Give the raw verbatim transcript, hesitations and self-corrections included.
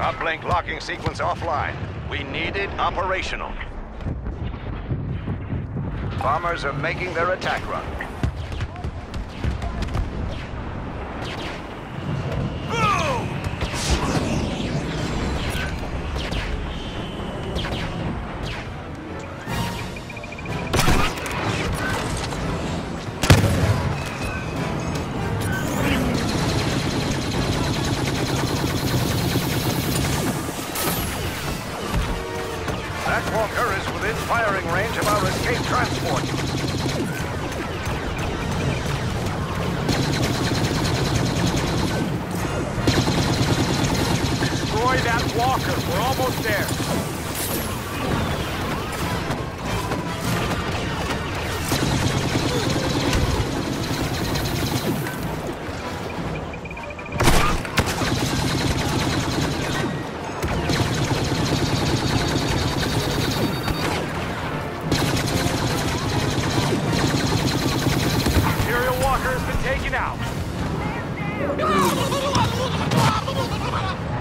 Uplink locking sequence offline. We need it operational. Bombers are making their attack run. That walker is within firing range of our escape transport. Destroy that walker. We're almost there. Imperial walker has been taken out.